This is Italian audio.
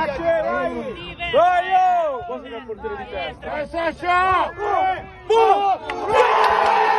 Vai, oh! Cosa che il portiere di testa? Sasha!